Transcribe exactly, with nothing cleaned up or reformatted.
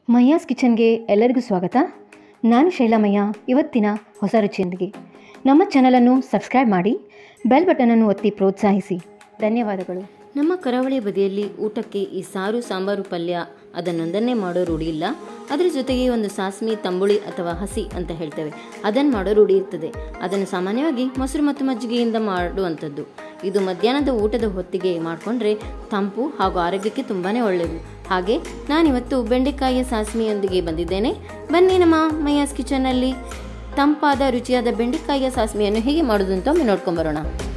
ಮಯ್ಯಾಸ್ ಕಿಚನ್ಗೆ ಎಲ್ಲರಿಗೂ ಸ್ವಾಗತ. ನಾನು ಶೈಲಾಮಯ್ಯ. ಇವತ್ತಿನ ಹೊಸ ರುಚಿಯೊಂದಿಗೆ ನಮ್ಮ ಚಾನಲನ್ನು ಸಬ್ಸ್ಕ್ರೈಬ್ ಮಾಡಿ, ಬೆಲ್ ಬಟನನ್ನು ಒತ್ತಿ ಪ್ರೋತ್ಸಾಹಿಸಿ. ಧನ್ಯವಾದಗಳು. ನಮ್ಮ ಕರಾವಳಿ ಬದಿಯಲ್ಲಿ ಊಟಕ್ಕೆ ಈ ಸಾರು ಸಾಂಬಾರು ಪಲ್ಯ ಅದನ್ನೊಂದನ್ನೇ ಮಾಡೋ ರೂಢಿ ಇಲ್ಲ. ಅದರ ಜೊತೆಗೆ ಒಂದು ಸಾಸ್ಮಿ, ತಂಬುಳಿ ಅಥವಾ ಹಸಿ ಅಂತ ಹೇಳ್ತೇವೆ, ಅದನ್ನು ಮಾಡೋ ರೂಢಿ ಇರ್ತದೆ. ಅದನ್ನು ಸಾಮಾನ್ಯವಾಗಿ ಮೊಸರು ಮತ್ತು ಮಜ್ಜಿಗೆಯಿಂದ ಮಾಡುವಂಥದ್ದು. ಇದು ಮಧ್ಯಾಹ್ನದ ಊಟದ ಹೊತ್ತಿಗೆ ಮಾಡಿಕೊಂಡ್ರೆ ತಂಪು ಹಾಗೂ ಆರೋಗ್ಯಕ್ಕೆ ತುಂಬಾ ಒಳ್ಳೆಯದು. ಹಾಗೆ ನಾನಿವತ್ತು ಬೆಂಡೆಕಾಯಿಯ ಸಾಸ್ಮಿಯೊಂದಿಗೆ ಬಂದಿದ್ದೇನೆ. ಬನ್ನಿ ನಮ್ಮ ಮಯ್ಯಾಸ್ ಕಿಚನ್ನಲ್ಲಿ ತಂಪಾದ ರುಚಿಯಾದ ಬೆಂಡೆಕಾಯಿಯ ಸಾಸ್ಮಿಯನ್ನು ಹೇಗೆ ಮಾಡೋದು ಅಂತ ಒಮ್ಮೆ ನೋಡ್ಕೊಂಬರೋಣ.